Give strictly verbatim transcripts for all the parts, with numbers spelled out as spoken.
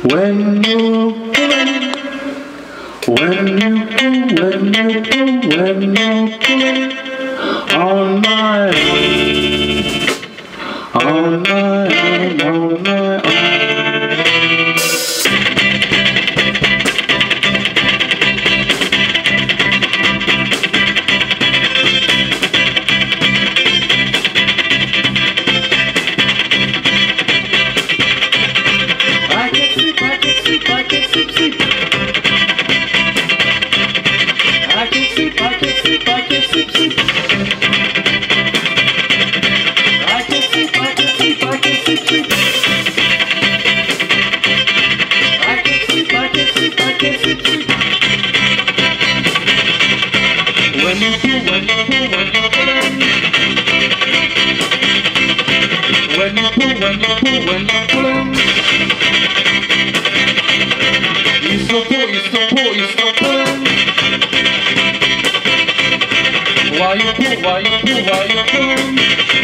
When you're pulling, when you pull, when you pull, when you're pulling on my arm, on my arm, on my arm. I can sleep, I can sleep, I can sleep, sleep. I can sleep, I can sleep, I can sleep, sleep. I can sleep, I can sleep, I can sleep, sleep. I can sleep, I can sleep, I can sleep, sleep. When you pull, when you pull, when you pull, when you pull, when you pull, when you pull, you still pull, you still pull, you still pull. Why you pull, why you pull, why you pull?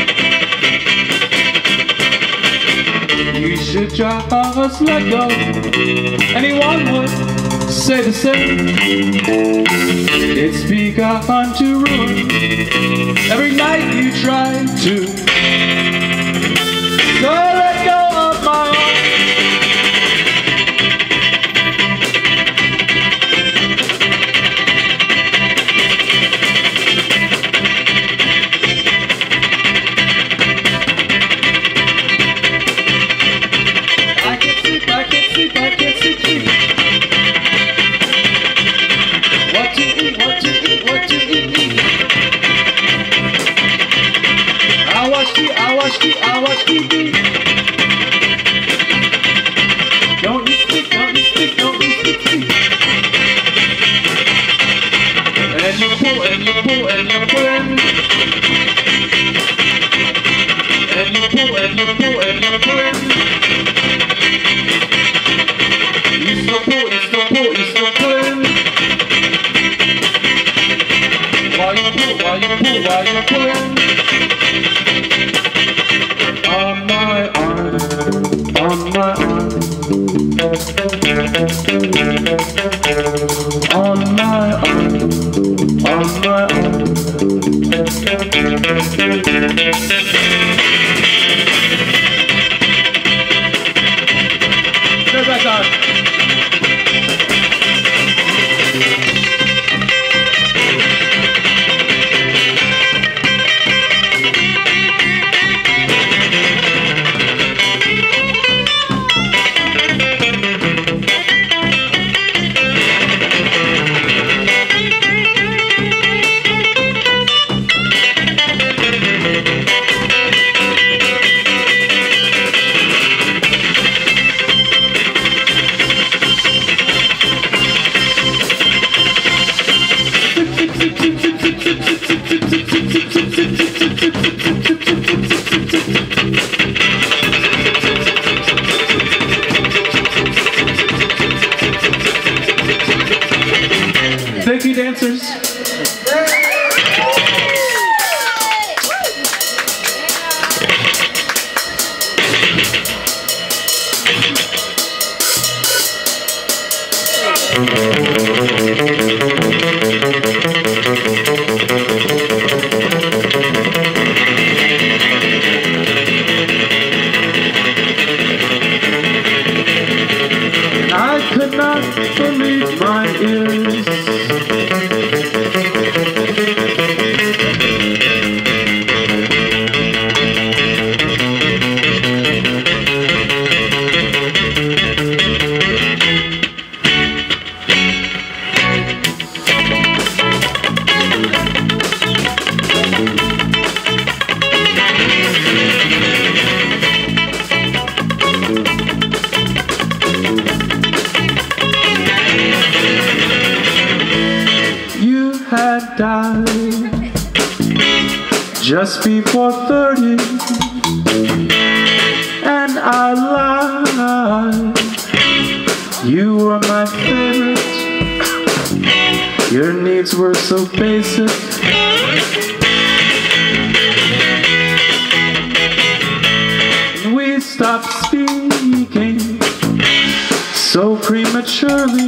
You should just let go. Anyone would say the same. It's begun to ruin every night you try to. So let go of my arm. I watch T V, I watch T V. Don't you speak, don't you speak, don't you speak, speak. And you pull, and you pull, and you pull, and you pull, and you pull, and you pull. You still pull, you still pull, you still pull. While you pull, while you pull, while you pull. On my arm, on my arm, on my arm, on my arm. Stay back on. Thank you, dancers. I could not believe my ears. Had died just before thirty, and I lied. You were my favorite. Your needs were so basic. We stopped speaking. so prematurely,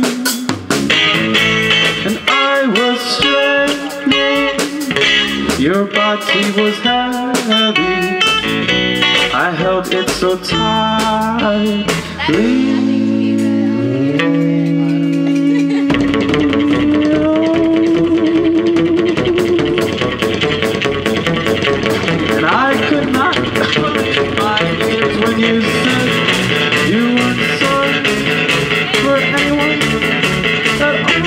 and I was straining. Your body was heavy, I held it so tightly. And I could not believe my ears when you said you weren't sorry for anyone at all.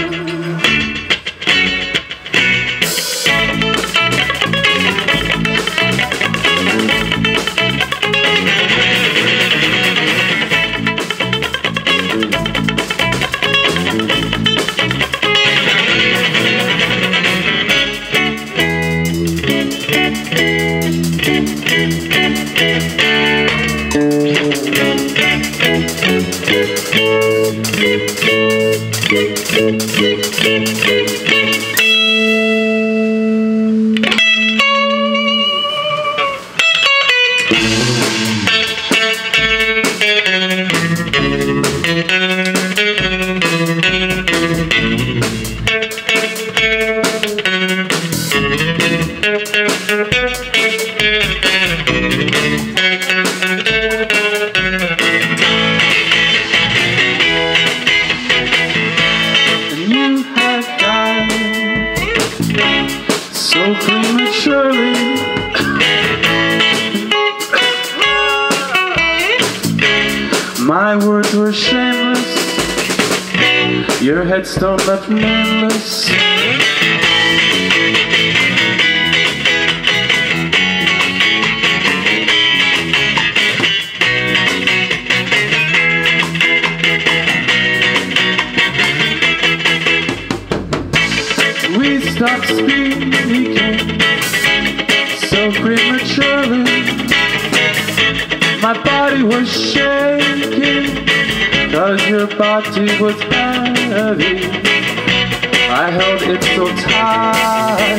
So prematurely, my words were shameless, your headstone left nameless. We stopped speaking so prematurely. My body was shaking, cause your body was heavy. I held it so tight.